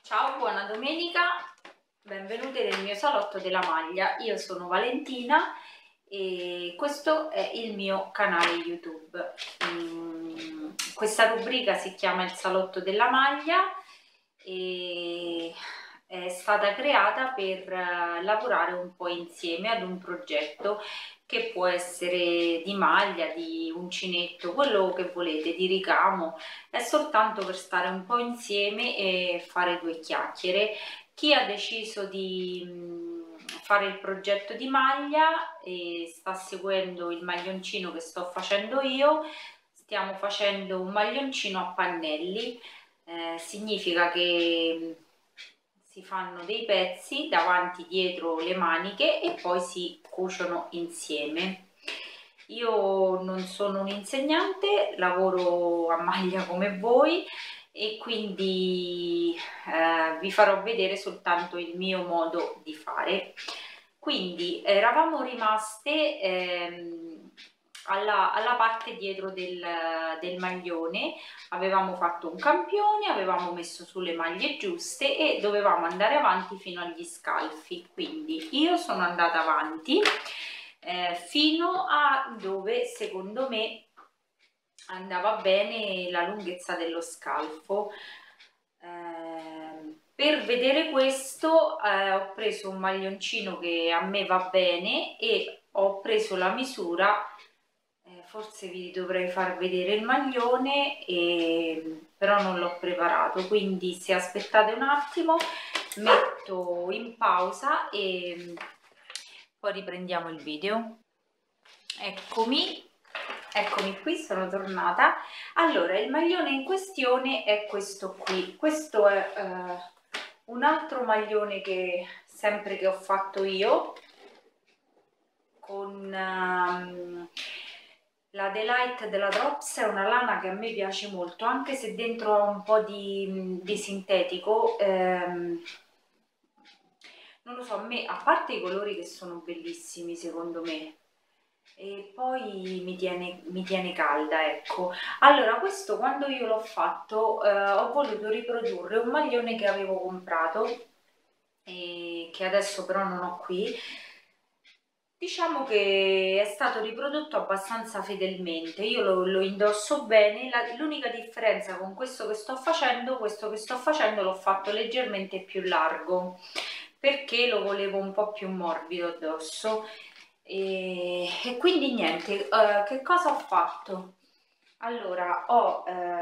Ciao, buona domenica, benvenute nel mio salotto della maglia. Io sono Valentina e questo è il mio canale YouTube. Questa rubrica si chiama il salotto della maglia e è stata creata per lavorare un po' insieme ad un progetto che può essere di maglia, di uncinetto, quello che volete, di ricamo. È soltanto per stare un po' insieme e fare due chiacchiere. Chi ha deciso di fare il progetto di maglia e sta seguendo il maglioncino che sto facendo io, stiamo facendo un maglioncino a pannelli. Significa che si fanno dei pezzi davanti, dietro le maniche e poi si cuciono insieme. Io non sono un insegnante, lavoro a maglia come voi e quindi vi farò vedere soltanto il mio modo di fare. Quindi eravamo rimaste alla parte dietro del maglione, avevamo fatto un campione, avevamo messo sulle maglie giuste e dovevamo andare avanti fino agli scalfi. Quindi io sono andata avanti fino a dove secondo me andava bene la lunghezza dello scalfo. Per vedere questo ho preso un maglioncino che a me va bene e ho preso la misura. Forse vi dovrei far vedere il maglione, però non l'ho preparato, quindi se aspettate un attimo metto in pausa e poi riprendiamo il video. Eccomi qui, sono tornata. Allora, il maglione in questione è questo qui. Questo è un altro maglione che sempre che ho fatto io con la Delight della Drops. È una lana che a me piace molto, anche se dentro ha un po' di sintetico. Non lo so, a me, a parte i colori che sono bellissimi secondo me, e poi mi tiene calda, ecco. Allora, questo quando io l'ho fatto ho voluto riprodurre un maglione che avevo comprato e che adesso però non ho qui. Diciamo che è stato riprodotto abbastanza fedelmente, io lo indosso bene. L'unica differenza con questo che sto facendo l'ho fatto leggermente più largo perché lo volevo un po' più morbido addosso. E quindi niente, che cosa ho fatto? Allora, ho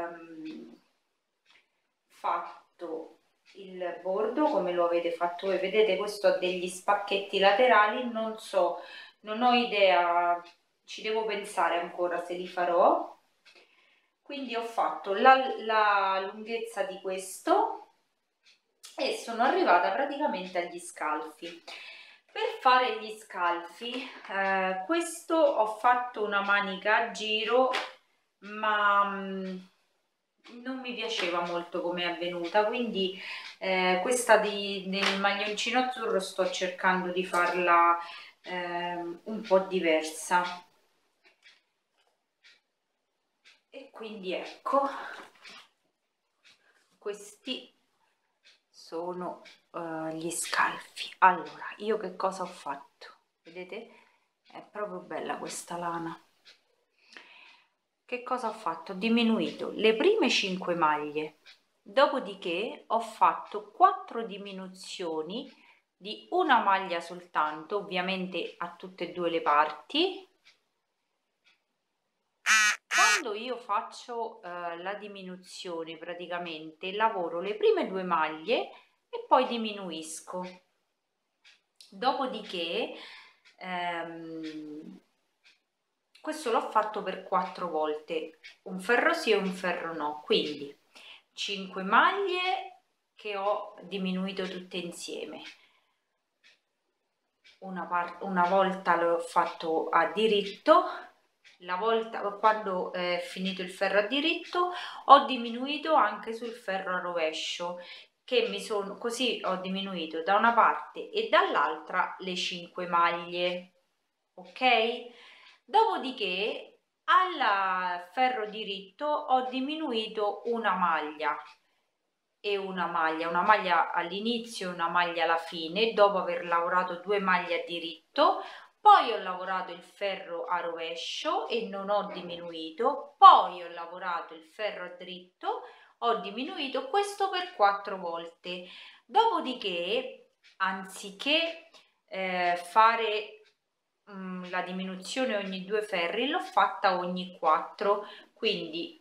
fatto il bordo come lo avete fatto voi. Vedete, questo ha degli spacchetti laterali, non so, non ho idea, ci devo pensare ancora se li farò. Quindi ho fatto la lunghezza di questo e sono arrivata praticamente agli scalfi. Per fare gli scalfi, questo ho fatto una manica a giro, ma non mi piaceva molto come è avvenuta, quindi questa del maglioncino azzurro sto cercando di farla un po' diversa. E quindi ecco, questi sono gli scalfi. Allora, io che cosa ho fatto? Vedete? È proprio bella questa lana. Che cosa ho fatto? Ho diminuito le prime 5 maglie, dopodiché ho fatto 4 diminuzioni di una maglia soltanto, ovviamente a tutte e due le parti. Quando io faccio la diminuzione, praticamente lavoro le prime 2 maglie e poi diminuisco. Dopodiché questo l'ho fatto per 4 volte, un ferro sì e un ferro no, quindi 5 maglie che ho diminuito tutte insieme. Una volta l'ho fatto a diritto, la volta quando è finito il ferro a diritto ho diminuito anche sul ferro a rovescio, che così ho diminuito da una parte e dall'altra le 5 maglie, ok? Dopodiché al ferro diritto ho diminuito una maglia e una maglia all'inizio e una maglia alla fine, dopo aver lavorato 2 maglie a diritto. Poi ho lavorato il ferro a rovescio e non ho diminuito, poi ho lavorato il ferro a dritto, ho diminuito, questo per 4 volte. Dopodiché, anziché fare la diminuzione ogni 2 ferri, l'ho fatta ogni 4, quindi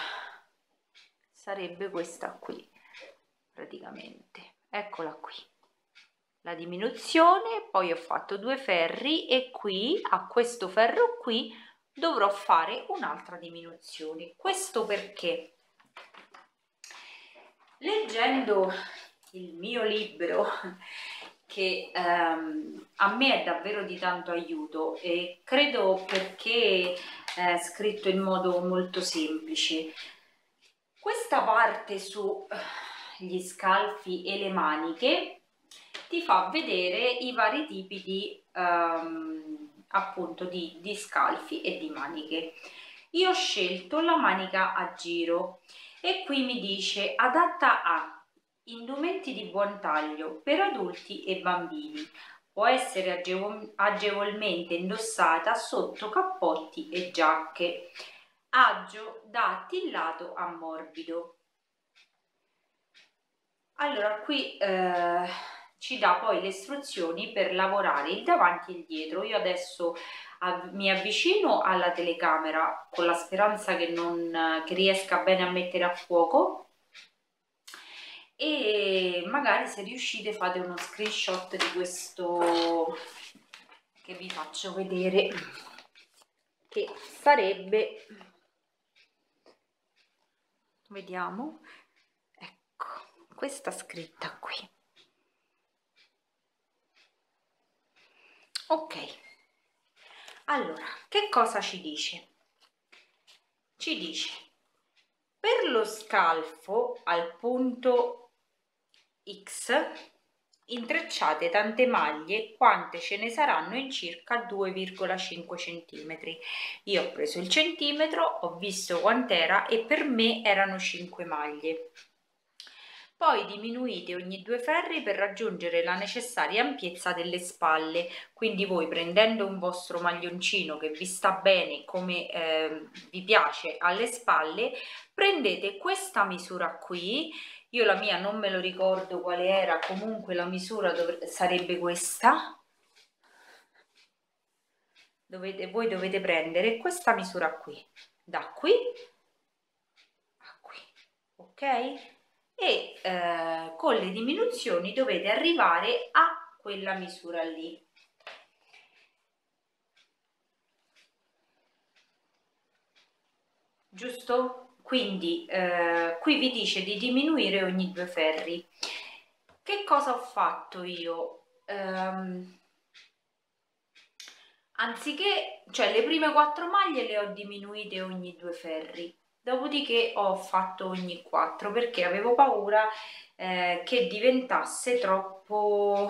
sarebbe questa qui praticamente, eccola qui la diminuzione. Poi ho fatto 2 ferri e qui a questo ferro qui dovrò fare un'altra diminuzione. Questo perché, leggendo il mio libro, che a me è davvero di tanto aiuto, e credo perché è scritto in modo molto semplice, questa parte su gli scalfi e le maniche ti fa vedere i vari tipi di appunto di scalfi e di maniche. Io ho scelto la manica a giro e qui mi dice adatta a indumenti di buon taglio per adulti e bambini, può essere agevolmente indossata sotto cappotti e giacche, agio da attillato a morbido. Allora qui ci dà poi le istruzioni per lavorare il davanti e il dietro. Io adesso mi avvicino alla telecamera con la speranza che riesca bene a mettere a fuoco, e magari se riuscite fate uno screenshot di questo che vi faccio vedere, che sarebbe, vediamo, ecco, questa scritta qui. Ok, allora che cosa ci dice? Ci dice per lo scalfo al punto X intrecciate tante maglie quante ce ne saranno in circa 2,5 cm. Io ho preso il centimetro, ho visto quant'era e per me erano 5 maglie. Poi diminuite ogni 2 ferri per raggiungere la necessaria ampiezza delle spalle, quindi voi prendendo un vostro maglioncino che vi sta bene come vi piace alle spalle, prendete questa misura qui. Io la mia non me lo ricordo quale era, comunque la misura sarebbe questa. Voi dovete prendere questa misura qui, da qui a qui, ok? E con le diminuzioni dovete arrivare a quella misura lì. Giusto? Quindi qui vi dice di diminuire ogni 2 ferri. Che cosa ho fatto io? Anziché, cioè le prime 4 maglie le ho diminuite ogni 2 ferri, dopodiché ho fatto ogni 4 perché avevo paura che diventasse troppo,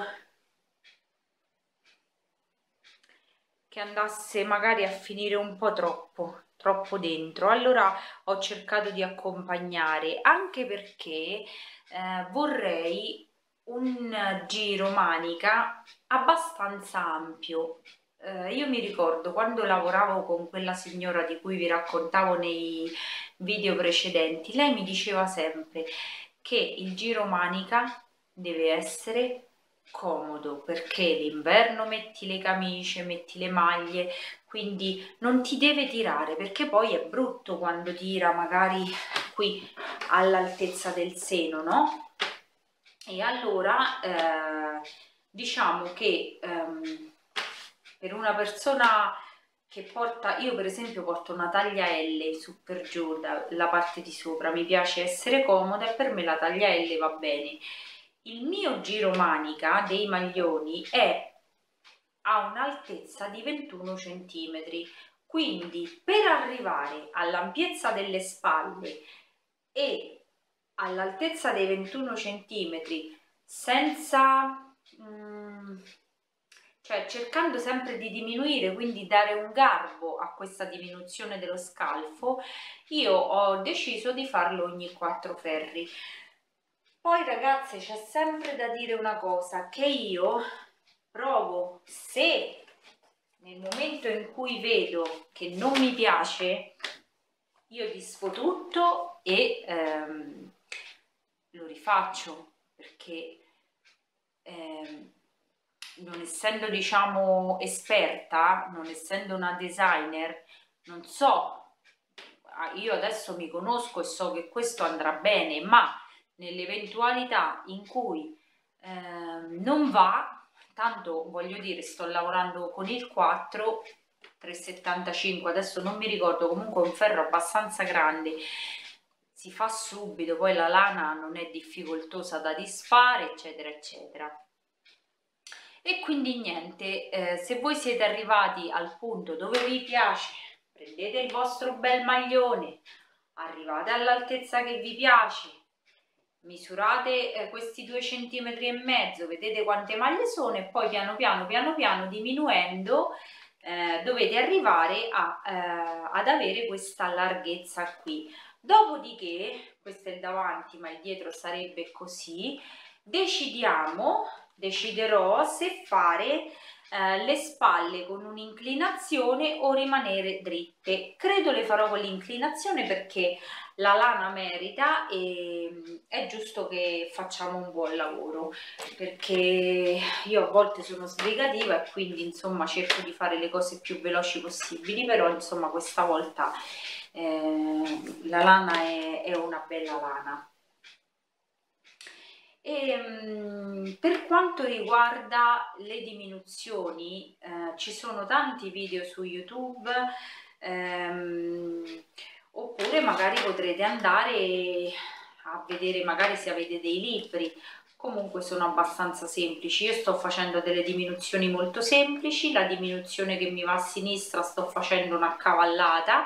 che andasse magari a finire un po' troppo dentro. Allora ho cercato di accompagnare, anche perché vorrei un giro manica abbastanza ampio. Io mi ricordo quando lavoravo con quella signora di cui vi raccontavo nei video precedenti, lei mi diceva sempre che il giro manica deve essere comodo, perché l'inverno metti le camicie, metti le maglie, quindi non ti deve tirare, perché poi è brutto quando tira magari qui all'altezza del seno, no? E allora diciamo che per una persona che porta, io per esempio porto una taglia L su per giù, la parte di sopra, mi piace essere comoda e per me la taglia L va bene. Il mio giro manica dei maglioni è a un'altezza di 21 cm, quindi per arrivare all'ampiezza delle spalle e all'altezza dei 21 cm senza cioè cercando sempre di diminuire, quindi dare un garbo a questa diminuzione dello scalfo, io ho deciso di farlo ogni 4 ferri. Poi ragazze, c'è sempre da dire una cosa, che io provo, se nel momento in cui vedo che non mi piace, io disfo tutto e lo rifaccio, perché non essendo, diciamo, esperta, non essendo una designer, non so, io adesso mi conosco e so che questo andrà bene, ma nell'eventualità in cui non va, tanto voglio dire, sto lavorando con il 4 375, adesso non mi ricordo, comunque è un ferro abbastanza grande, si fa subito, poi la lana non è difficoltosa da disfare, eccetera eccetera. E quindi niente, se voi siete arrivati al punto dove vi piace, prendete il vostro bel maglione, arrivate all'altezza che vi piace, misurate questi 2,5 cm, vedete quante maglie sono e poi piano piano diminuendo dovete arrivare ad avere questa larghezza qui. Dopodiché, questo è il davanti ma il dietro sarebbe così, deciderò se fare le spalle con un'inclinazione o rimanere dritte. Credo le farò con l'inclinazione perché la lana merita e è giusto che facciamo un buon lavoro, perché io a volte sono sbrigativa e quindi insomma cerco di fare le cose più veloci possibili, però insomma questa volta la lana è una bella lana. Per quanto riguarda le diminuzioni, ci sono tanti video su YouTube, oppure magari potrete andare a vedere, magari se avete dei libri, comunque sono abbastanza semplici. Io sto facendo delle diminuzioni molto semplici, la diminuzione che mi va a sinistra sto facendo una cavallata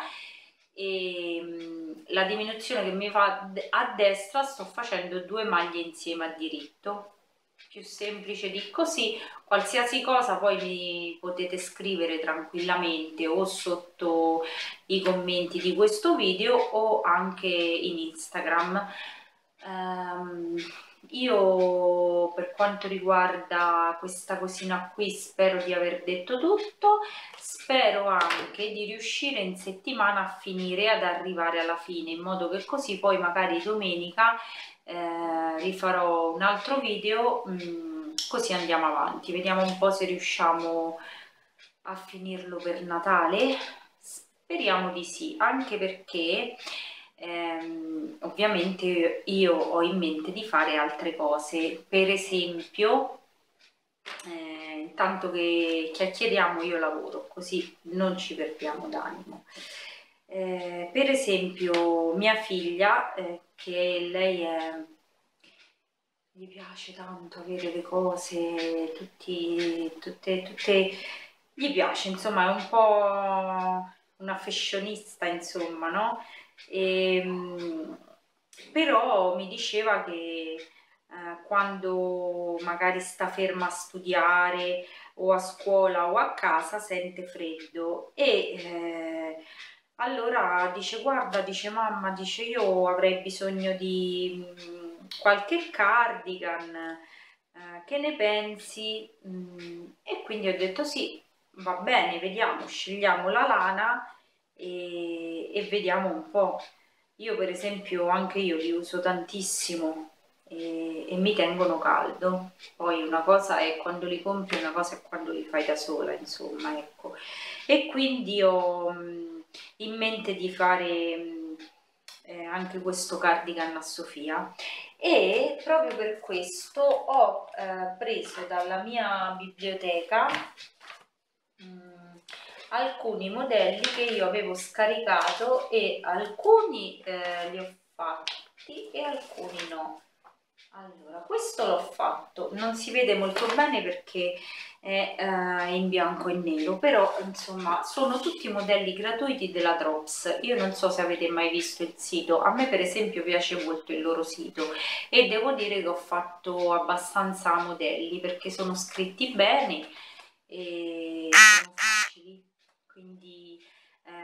e la diminuzione che mi va a destra sto facendo 2 maglie insieme a diritto, più semplice di così. Qualsiasi cosa poi mi potete scrivere tranquillamente o sotto i commenti di questo video o anche in Instagram. Io per quanto riguarda questa cosina qui spero di aver detto tutto, spero anche di riuscire in settimana a finire, ad arrivare alla fine, in modo che così poi magari domenica rifarò un altro video, così andiamo avanti, vediamo un po' se riusciamo a finirlo per Natale. Speriamo di sì, anche perché ovviamente io ho in mente di fare altre cose, per esempio intanto che chiacchieriamo io lavoro, così non ci perdiamo d'animo. Per esempio mia figlia, che lei gli piace tanto avere le cose, tutte, gli piace, insomma, è un po' una fashionista, insomma, no? Però mi diceva che quando magari sta ferma a studiare o a scuola o a casa sente freddo e allora dice: guarda, dice mamma, dice io avrei bisogno di qualche cardigan, che ne pensi? E quindi ho detto sì, va bene, vediamo, scegliamo la lana e vediamo un po'. Io per esempio anche io li uso tantissimo e mi tengono caldo. Poi una cosa è quando li compri, una cosa è quando li fai da sola, insomma, ecco. E quindi ho in mente di fare anche questo cardigan a Sofia, e proprio per questo ho preso dalla mia biblioteca alcuni modelli che io avevo scaricato e alcuni li ho fatti e alcuni no. Allora, questo l'ho fatto, non si vede molto bene perché è in bianco e nero, però insomma sono tutti modelli gratuiti della Drops. Io non so se avete mai visto il sito, a me per esempio piace molto il loro sito e devo dire che ho fatto abbastanza modelli perché sono scritti bene e sono facili, quindi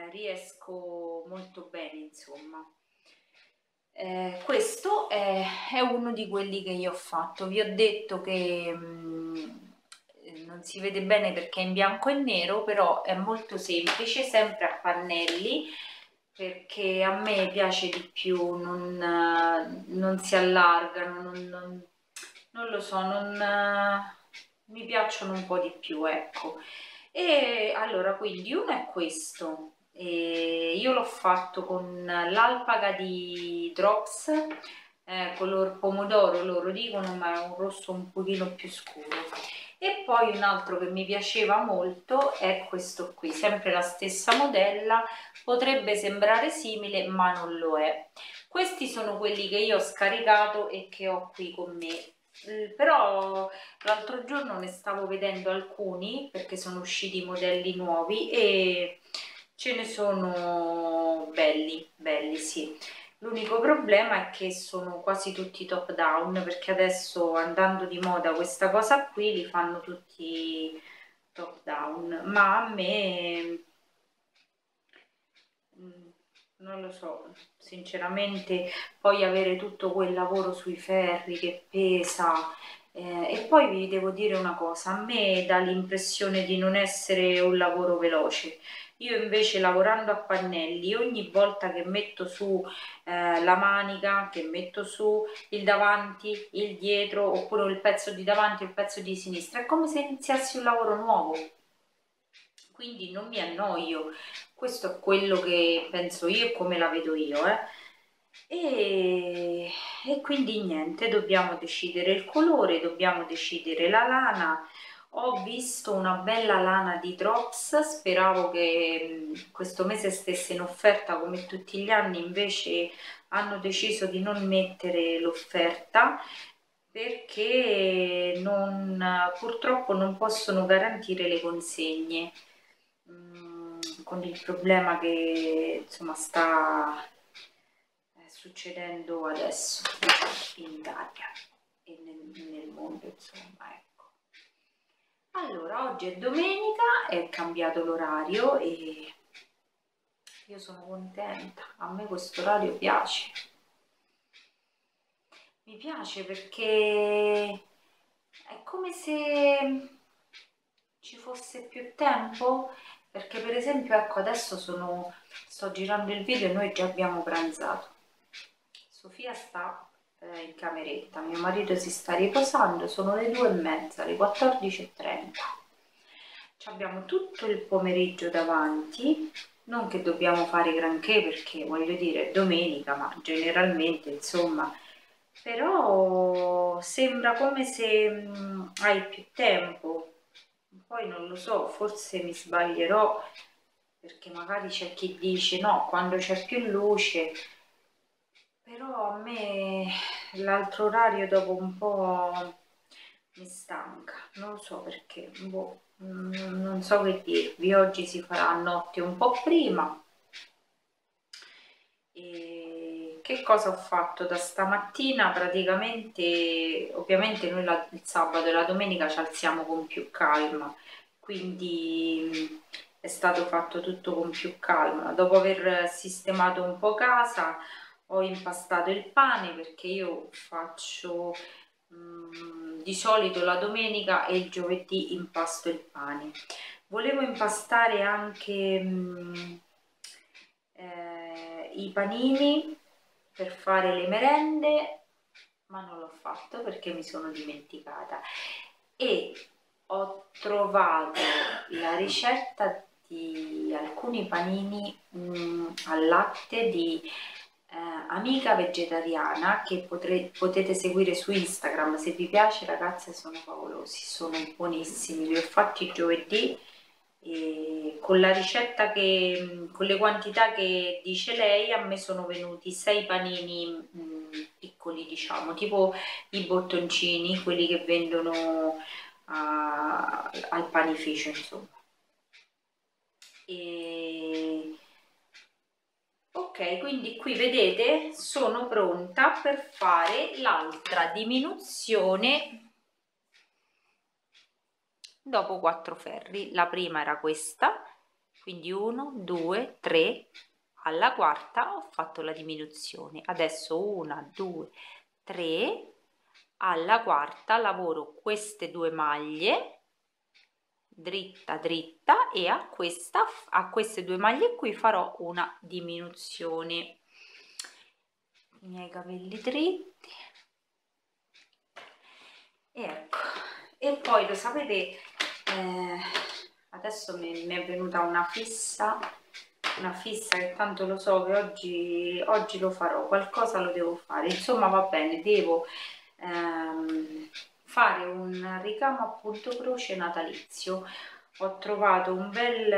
riesco molto bene, insomma. Questo è è uno di quelli che io ho fatto. Vi ho detto che non si vede bene perché è in bianco e nero, però è molto semplice, sempre a pannelli, perché a me piace di più, non si allargano, non lo so, mi piacciono un po' di più, ecco. E allora, quindi uno è questo, e io l'ho fatto con l'alpaga di Drops, color pomodoro loro dicono, ma è un rosso un pochino più scuro. E poi un altro che mi piaceva molto è questo qui, sempre la stessa modella, potrebbe sembrare simile ma non lo è. Questi sono quelli che io ho scaricato e che ho qui con me. Però l'altro giorno ne stavo vedendo alcuni perché sono usciti modelli nuovi e ce ne sono belli, belli sì. L'unico problema è che sono quasi tutti top down, perché adesso, andando di moda questa cosa qui, li fanno tutti top down, ma a me non lo so, sinceramente. Poi avere tutto quel lavoro sui ferri che pesa, e poi vi devo dire una cosa, a me dà l'impressione di non essere un lavoro veloce. Io invece, lavorando a pannelli, ogni volta che metto su la manica, che metto su il davanti, il dietro, oppure il pezzo di davanti e il pezzo di sinistra, è come se iniziassi un lavoro nuovo, quindi non mi annoio. Questo è quello che penso io e come la vedo io, e quindi niente, dobbiamo decidere il colore, dobbiamo decidere la lana. Ho visto una bella lana di Drops, speravo che questo mese stesse in offerta come tutti gli anni, invece hanno deciso di non mettere l'offerta perché purtroppo non possono garantire le consegne, con il problema che insomma sta succedendo adesso in Italia e nel mondo, insomma, ecco. Allora, oggi è domenica, è cambiato l'orario e io sono contenta, a me questo orario piace. Mi piace perché è come se ci fosse più tempo, perché per esempio, ecco, adesso sto girando il video e noi già abbiamo pranzato. Sofia sta in cameretta, mio marito si sta riposando, sono le 2:30, le 14:30. Abbiamo tutto il pomeriggio davanti, non che dobbiamo fare granché perché, voglio dire, è domenica, ma generalmente, insomma, però sembra come se hai più tempo. Poi non lo so, forse mi sbaglierò, perché magari c'è chi dice no, quando c'è più luce, però a me l'altro orario dopo un po' mi stanca, non lo so perché, boh, non so che dirvi. Oggi si farà notte un po' prima. E che cosa ho fatto da stamattina? Praticamente, ovviamente noi il sabato e la domenica ci alziamo con più calma, quindi è stato fatto tutto con più calma. Dopo aver sistemato un po' casa, ho impastato il pane, perché io faccio di solito la domenica e il giovedì impasto il pane. Volevo impastare anche i panini per fare le merende, ma non l'ho fatto perché mi sono dimenticata, e ho trovato la ricetta di alcuni panini al latte di amica vegetariana, che potete seguire su Instagram. Se vi piace, ragazze, sono favolosi, sono buonissimi. Li ho fatti giovedì e con la ricetta con le quantità che dice lei, a me sono venuti 6 panini piccoli, diciamo, tipo i bottoncini, quelli che vendono al panificio, insomma. Ok, quindi qui vedete, sono pronta per fare l'altra diminuzione dopo 4 ferri. La prima era questa, quindi 1, 2, 3, alla quarta ho fatto la diminuzione. Adesso 1, 2, 3, alla quarta lavoro queste 2 maglie dritta dritta e a queste 2 maglie qui farò una diminuzione. I miei capelli dritti, e ecco, e poi lo sapete, adesso mi è venuta una fissa che tanto lo so che oggi lo farò, qualcosa lo devo fare, insomma va bene, devo fare un ricamo a punto croce natalizio. Ho trovato un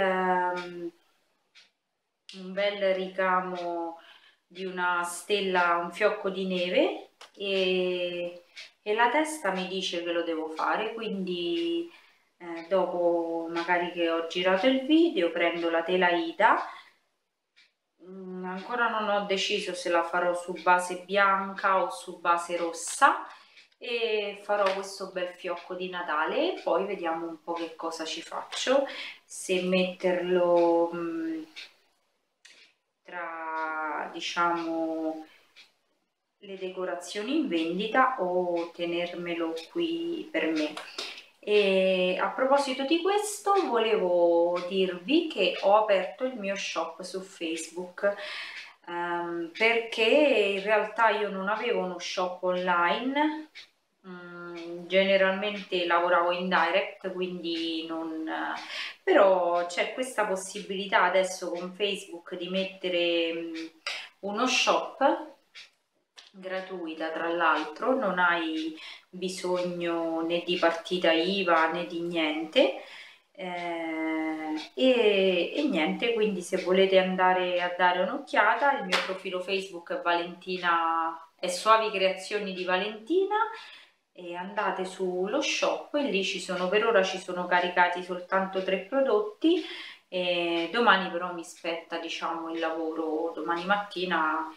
bel ricamo di una stella, un fiocco di neve, e la testa mi dice che lo devo fare, quindi dopo magari che ho girato il video prendo la tela Ida. Ancora non ho deciso se la farò su base bianca o su base rossa, e farò questo bel fiocco di Natale e poi vediamo un po' che cosa ci faccio, se metterlo tra, diciamo, le decorazioni in vendita o tenermelo qui per me. E a proposito di questo, volevo dirvi che ho aperto il mio shop su Facebook, perché in realtà io non avevo uno shop online, generalmente lavoravo in direct, quindi non, però c'è questa possibilità adesso con Facebook di mettere uno shop gratuita, tra l'altro non hai bisogno né di partita IVA né di niente, e niente, quindi se volete andare a dare un'occhiata, il mio profilo Facebook è Soavi Creazioni di Valentina, e andate sullo shop e lì per ora ci sono caricati soltanto 3 prodotti, e domani però mi spetta, diciamo, il lavoro, domani mattina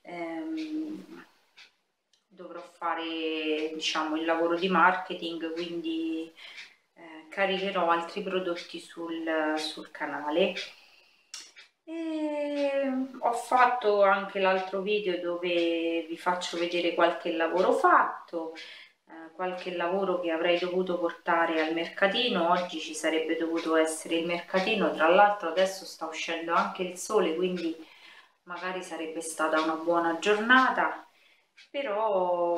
dovrò fare, diciamo, il lavoro di marketing, quindi caricherò altri prodotti sul canale. E ho fatto anche l'altro video dove vi faccio vedere qualche lavoro fatto, qualche lavoro che avrei dovuto portare al mercatino. Oggi ci sarebbe dovuto essere il mercatino, tra l'altro adesso sta uscendo anche il sole, quindi magari sarebbe stata una buona giornata, però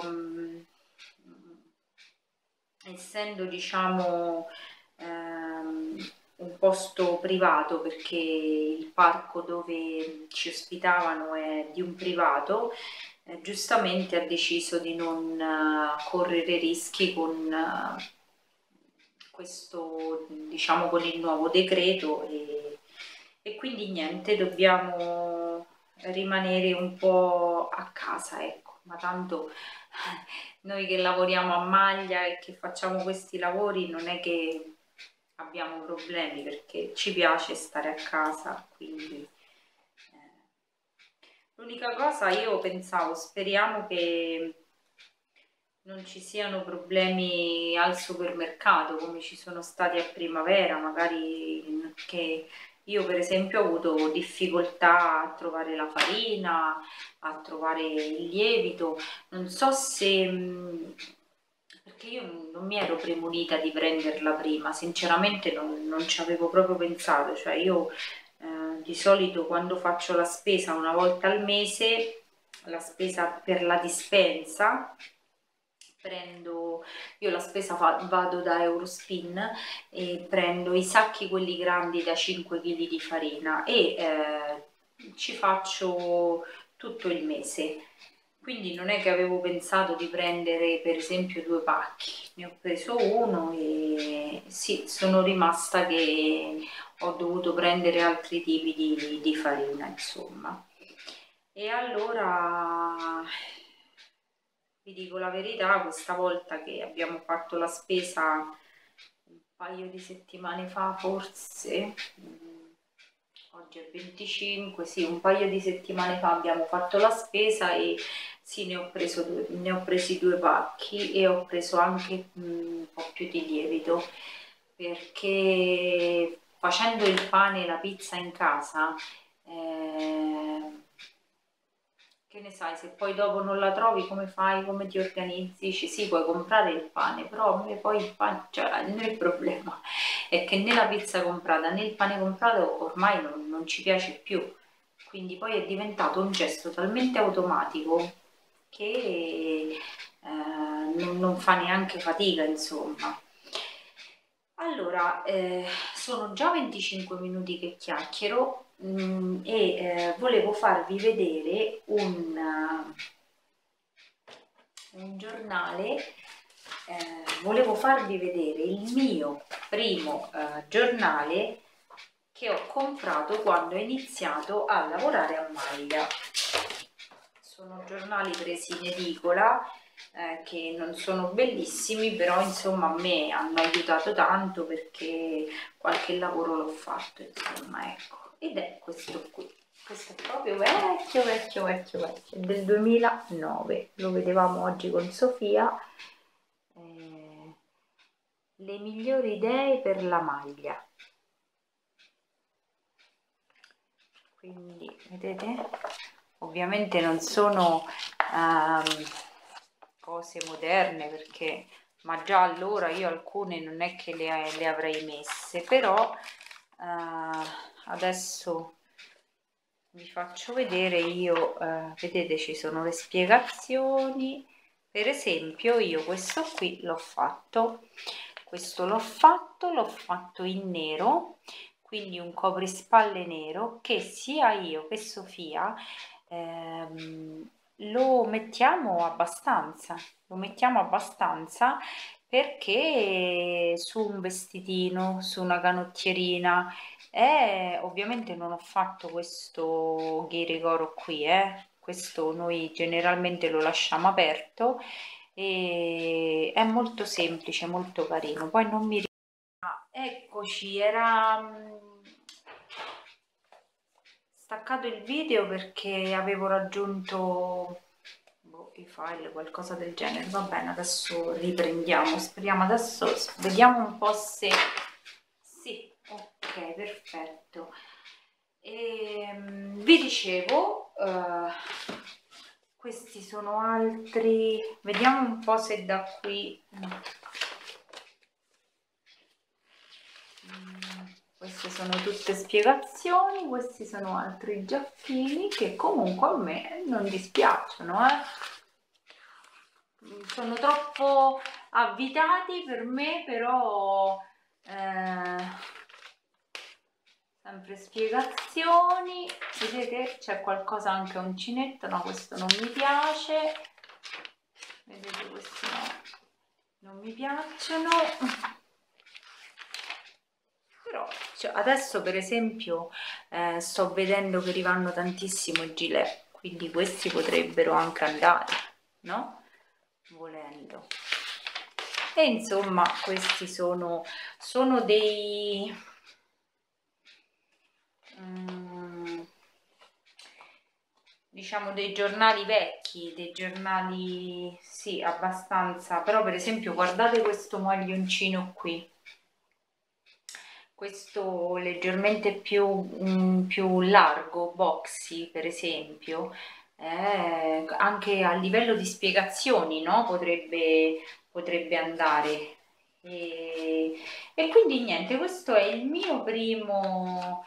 essendo, diciamo, un posto privato, perché il parco dove ci ospitavano è di un privato, giustamente ha deciso di non correre rischi con questo, diciamo, con il nuovo decreto, e quindi niente, dobbiamo rimanere un po' a casa, ecco, ma tanto noi che lavoriamo a maglia e che facciamo questi lavori non è che abbiamo problemi, perché ci piace stare a casa, quindi l'unica cosa, io pensavo, speriamo che non ci siano problemi al supermercato come ci sono stati a primavera, magari, che io per esempio ho avuto difficoltà a trovare la farina, a trovare il lievito, non so se, perché io non mi ero premunita di prenderla prima, sinceramente non ci avevo proprio pensato, cioè io di solito quando faccio la spesa una volta al mese, la spesa per la dispensa, io la spesa vado da Eurospin e prendo i sacchi, quelli grandi da 5 kg di farina, e ci faccio tutto il mese, quindi non è che avevo pensato di prendere per esempio 2 pacchi, ne ho preso uno, e sì, sono rimasta che ho dovuto prendere altri tipi di farina, insomma. E allora vi dico la verità, questa volta che abbiamo fatto la spesa un paio di settimane fa, forse, oggi è 25, sì, un paio di settimane fa abbiamo fatto la spesa, e sì, ne ho presi 2 pacchi, e ho preso anche un po' più di lievito, perché facendo il pane e la pizza in casa, che ne sai, se poi dopo non la trovi come fai, come ti organizzi? Dici sì, puoi comprare il pane, però a me poi il pane, cioè il problema è che né la pizza comprata né il pane comprato ormai non ci piace più, quindi poi è diventato un gesto talmente automatico che non fa neanche fatica, insomma. Allora, sono già 25 minuti che chiacchiero e volevo farvi vedere un giornale, volevo farvi vedere il mio primo giornale che ho comprato quando ho iniziato a lavorare a maglia. Sono giornali presi in edicola che non sono bellissimi, però insomma a me hanno aiutato tanto perché qualche lavoro l'ho fatto, insomma, ecco. Ed è questo qui. Questo è proprio vecchio, vecchio, vecchio, vecchio, del 2009. Lo vedevamo oggi con Sofia. Le migliori idee per la maglia. Quindi, vedete? Ovviamente non sono cose moderne perché, ma già allora io alcune non è che le avrei messe, però adesso vi faccio vedere io, vedete ci sono le spiegazioni. Per esempio io questo qui l'ho fatto, questo l'ho fatto in nero, quindi un coprispalle nero che sia io che Sofia lo mettiamo abbastanza, perché su un vestitino, su una canottierina. Ovviamente non ho fatto questo ghirigoro qui, questo noi generalmente lo lasciamo aperto e è molto semplice, molto carino. Poi non mi ricordo, eccoci, era staccato il video perché avevo raggiunto i file, qualcosa del genere. Va bene, adesso riprendiamo, speriamo adesso, vediamo un po' se sì, ok, perfetto. Vi dicevo, questi sono altri, vediamo un po' se da qui queste sono tutte spiegazioni, questi sono altri giacchini che comunque a me non dispiacciono, sono troppo avvitati per me, però sempre spiegazioni. Vedete c'è qualcosa anche uncinetto, no, questo non mi piace, vedete questi non mi piacciono, però cioè, adesso per esempio sto vedendo che rivanno tantissimo i gilet, quindi questi potrebbero anche andare, no? Volendo. E insomma questi sono dei diciamo dei giornali vecchi, dei giornali sì abbastanza, però per esempio guardate questo maglioncino qui, questo leggermente più largo, boxy per esempio, anche a livello di spiegazioni, no? potrebbe andare. E quindi niente, questo è il mio primo,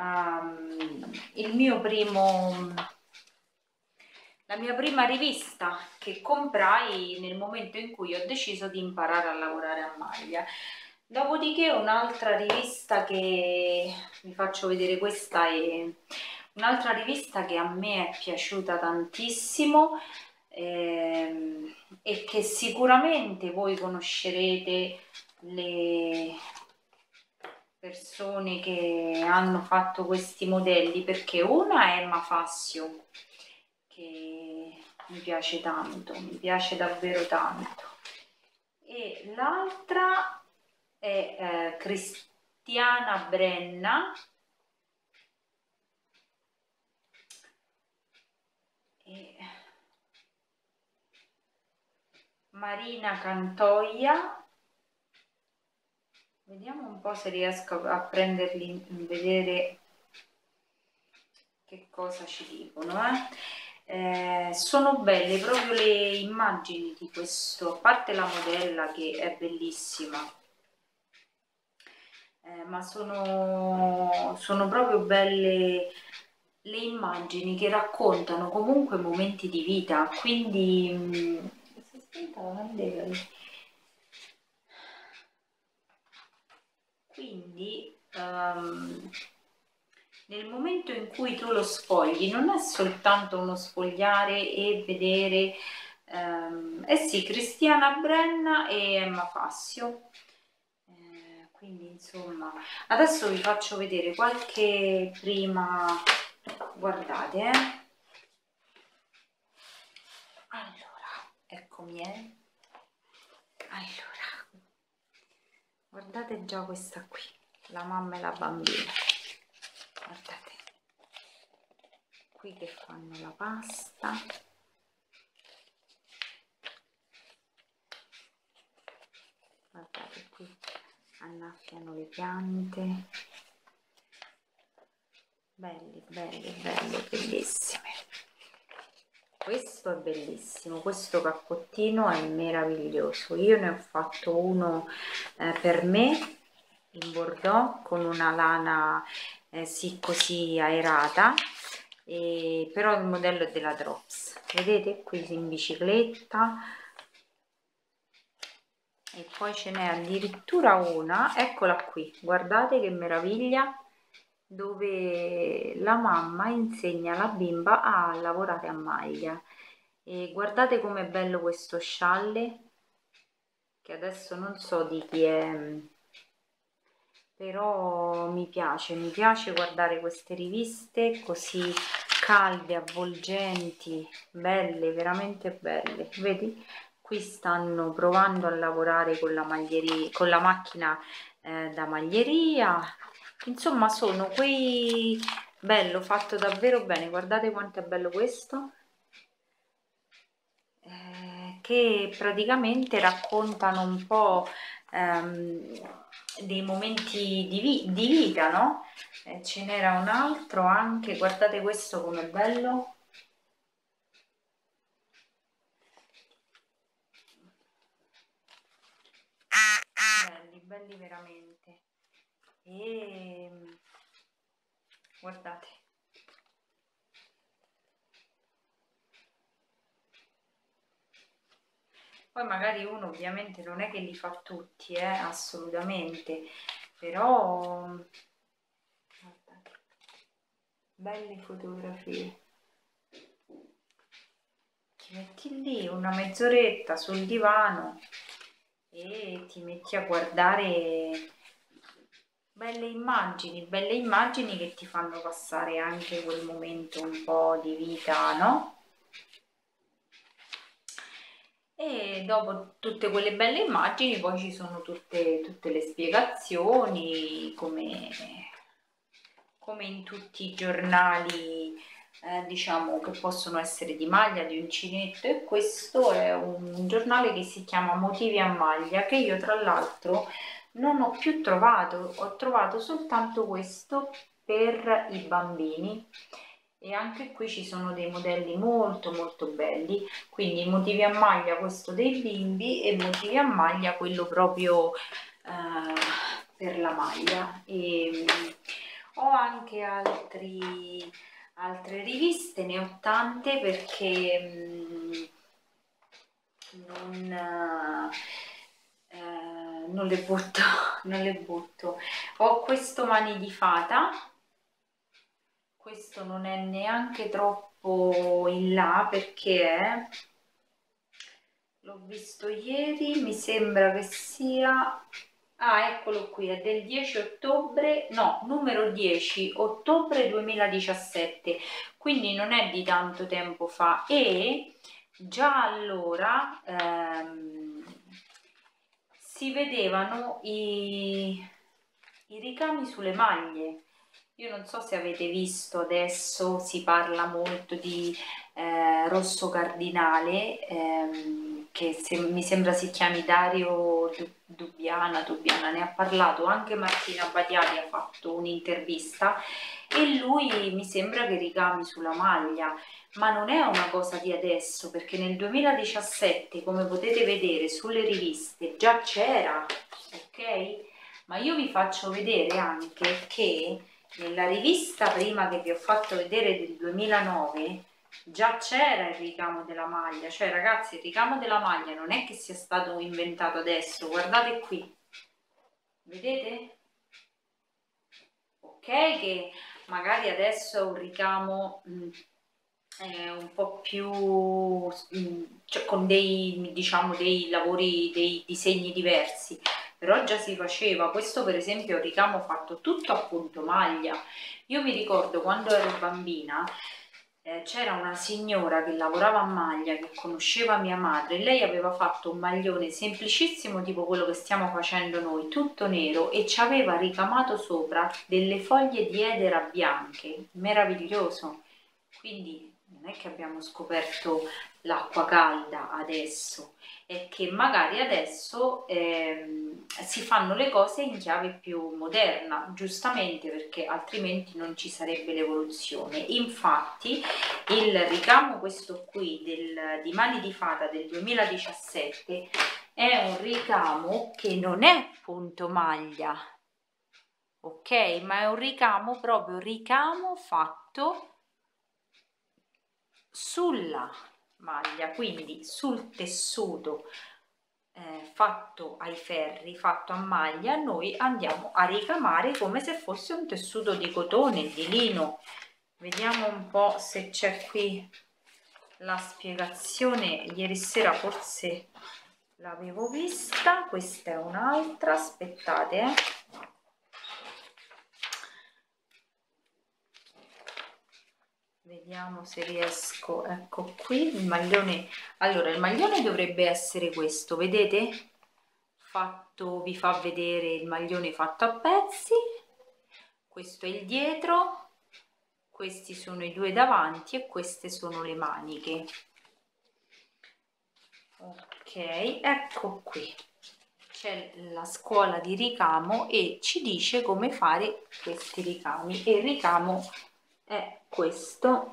la mia prima rivista che comprai nel momento in cui ho deciso di imparare a lavorare a maglia. Dopodiché un'altra rivista che vi faccio vedere, questa è un'altra rivista che a me è piaciuta tantissimo e che sicuramente voi conoscerete le persone che hanno fatto questi modelli, perché una è Emma Fassio, che mi piace tanto, mi piace davvero tanto, e l'altra è Cristiana Brenna e Marina Cantoia. Vediamo un po' se riesco a prenderli, vedere che cosa ci dicono. sono belle proprio le immagini di questo, a parte la modella che è bellissima, ma sono proprio belle le immagini che raccontano comunque momenti di vita, quindi nel momento in cui tu lo sfogli non è soltanto uno sfogliare e vedere eh sì, Cristiana Brenna e Emma Fassio, quindi insomma adesso vi faccio vedere qualche prima, guardate allora, eccomi allora, guardate già questa qui, la mamma e la bambina, guardate qui che fanno la pasta, guardate qui annaffiano le piante, belli belli belli, bellissime. Questo è bellissimo, questo cappottino è meraviglioso, io ne ho fatto uno per me in bordeaux con una lana sì così aerata, però il modello è della Drops, vedete qui in bicicletta, e poi ce n'è addirittura una, eccola qui, guardate che meraviglia, dove la mamma insegna alla bimba a lavorare a maglia, e guardate com'è bello questo scialle, che adesso non so di chi è, però mi piace guardare queste riviste così calde, avvolgenti, belle, veramente belle, vedi? Qui stanno provando a lavorare con la maglieria, con la macchina da maglieria, insomma sono quei, bello, fatto davvero bene, guardate quanto è bello questo, che praticamente raccontano un po' dei momenti di vita, no? Ce n'era un altro anche, guardate questo com'è bello, belli, belli veramente, e guardate, poi magari uno ovviamente non è che li fa tutti, assolutamente, però guardate, belle fotografie, ti metti lì una mezz'oretta sul divano e ti metti a guardare belle immagini che ti fanno passare anche quel momento un po' di vita, no? E dopo tutte quelle belle immagini poi ci sono tutte le spiegazioni, come in tutti i giornali diciamo che possono essere di maglia, di uncinetto, e questo è un giornale che si chiama Motivi a maglia, che io tra l'altro non ho più trovato, ho trovato soltanto questo per i bambini, e anche qui ci sono dei modelli molto molto belli, quindi motivi a maglia questo dei bimbi e motivi a maglia quello proprio per la maglia, e ho anche altre riviste, ne ho tante perché non le butto, non le butto. Ho questo Mani di Fata, questo non è neanche troppo in là perché l'ho visto ieri, mi sembra che sia, eccolo qui, è del 10 ottobre, no, numero 10 ottobre 2017, quindi non è di tanto tempo fa, e già allora si vedevano i ricami sulle maglie. Io non so se avete visto, adesso si parla molto di rosso cardinale, che mi sembra si chiami Dario Dubbiana, ne ha parlato, anche Martina Batiali ha fatto un'intervista, e lui mi sembra che ricami sulla maglia, ma non è una cosa di adesso, perché nel 2017, come potete vedere sulle riviste, già c'era, ok? Ma io vi faccio vedere anche che nella rivista prima che vi ho fatto vedere del 2009 già c'era il ricamo della maglia, cioè ragazzi il ricamo della maglia non è che sia stato inventato adesso, guardate qui, vedete? Ok che magari adesso è un ricamo un po' più cioè con dei, diciamo, dei lavori, dei disegni diversi, però già si faceva. Questo per esempio è un ricamo fatto tutto a punto maglia. Io mi ricordo quando ero bambina c'era una signora che lavorava a maglia, che conosceva mia madre, e lei aveva fatto un maglione semplicissimo tipo quello che stiamo facendo noi, tutto nero, e ci aveva ricamato sopra delle foglie di edera bianche, meraviglioso. Quindi non è che abbiamo scoperto l'acqua calda adesso, è che magari adesso si fanno le cose in chiave più moderna, giustamente, perché altrimenti non ci sarebbe l'evoluzione. Infatti il ricamo questo qui di Mani di Fata del 2017 è un ricamo che non è punto maglia, ok, ma è un ricamo proprio ricamo fatto sulla maglia, quindi sul tessuto fatto ai ferri, fatto a maglia, noi andiamo a ricamare come se fosse un tessuto di cotone, di lino. Vediamo un po' se c'è qui la spiegazione. Ieri sera forse l'avevo vista, questa è un'altra, aspettate vediamo se riesco, ecco qui il maglione. Allora il maglione dovrebbe essere questo, vedete? Fatto, vi fa vedere il maglione fatto a pezzi, questo è il dietro, questi sono i due davanti e queste sono le maniche. Ok, ecco qui c'è la scuola di ricamo e ci dice come fare questi ricami, e il ricamo è questo,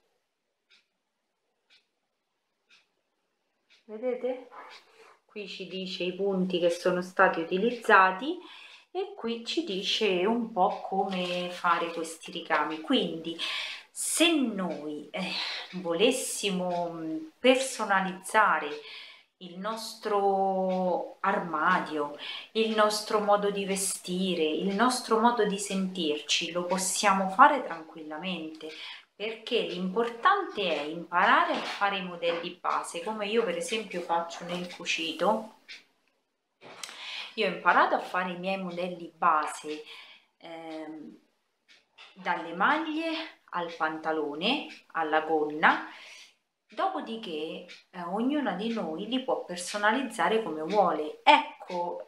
vedete? Qui ci dice i punti che sono stati utilizzati e qui ci dice un po' come fare questi ricami. Quindi se noi volessimo personalizzare il nostro armadio, il nostro modo di vestire, il nostro modo di sentirci, lo possiamo fare tranquillamente, perché l'importante è imparare a fare i modelli base, come io per esempio faccio nel cucito. Io ho imparato a fare i miei modelli base dalle maglie al pantalone, alla gonna, dopodiché ognuna di noi li può personalizzare come vuole. Ecco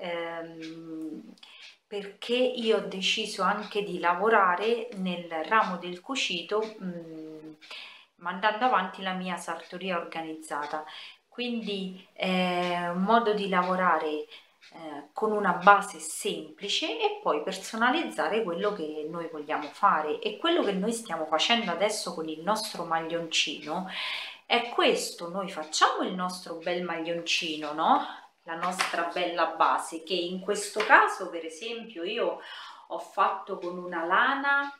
perché io ho deciso anche di lavorare nel ramo del cucito mandando avanti la mia sartoria organizzata. Quindi un modo di lavorare con una base semplice e poi personalizzare quello che noi vogliamo fare, e quello che noi stiamo facendo adesso con il nostro maglioncino è questo. Noi facciamo il nostro bel maglioncino, no? La nostra bella base, che in questo caso per esempio io ho fatto con una lana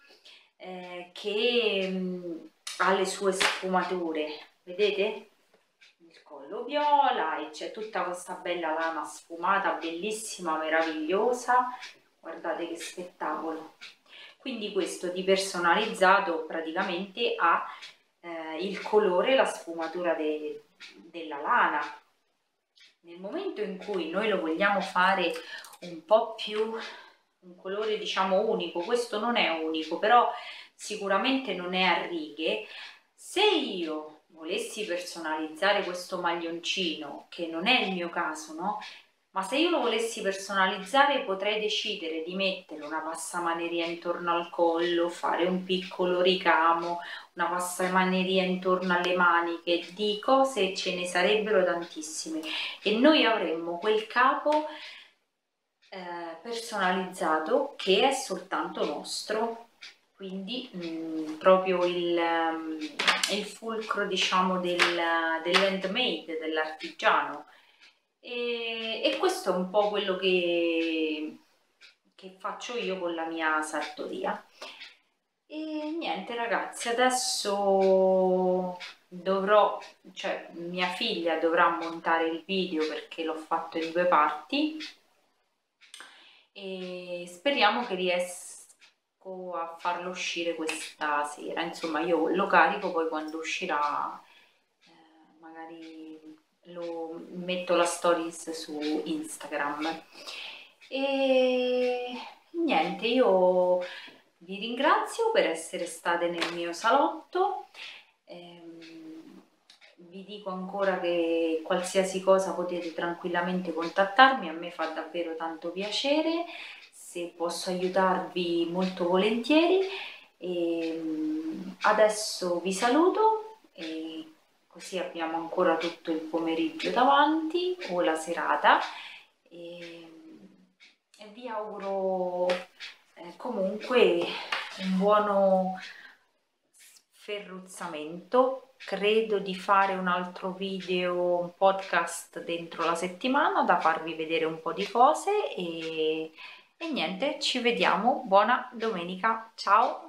che ha le sue sfumature, vedete? Il collo viola e c'è tutta questa bella lana sfumata, bellissima, meravigliosa, guardate che spettacolo. Quindi questo di personalizzato praticamente ha il colore, la sfumatura della lana. Nel momento in cui noi lo vogliamo fare un po' più un colore diciamo unico, questo non è unico, però sicuramente non è a righe. Se io volessi personalizzare questo maglioncino, che non è il mio caso, no? Ma se io lo volessi personalizzare potrei decidere di mettere una passamaneria intorno al collo, fare un piccolo ricamo, una passamaneria intorno alle maniche, di cose ce ne sarebbero tantissime e noi avremmo quel capo personalizzato che è soltanto nostro. quindi proprio il fulcro, diciamo, dell'handmade, dell'artigiano. E questo è un po' quello che faccio io con la mia sartoria. E niente ragazzi, adesso dovrò, cioè mia figlia dovrà montare il video perché l'ho fatto in 2 parti e speriamo che riesco a farlo uscire questa sera. Insomma, io lo carico, poi quando uscirà magari lo metto la stories su Instagram. E niente, io vi ringrazio per essere state nel mio salotto. Vi dico ancora che qualsiasi cosa potete tranquillamente contattarmi, a me fa davvero tanto piacere, se posso aiutarvi molto volentieri. Adesso vi saluto e così abbiamo ancora tutto il pomeriggio davanti o la serata e vi auguro comunque un buono sferruzzamento. Credo di fare un altro video, un podcast dentro la settimana da farvi vedere un po' di cose e niente, ci vediamo, buona domenica, ciao!